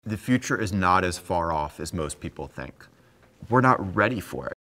the future is not as far off as most people think. We're not ready for it.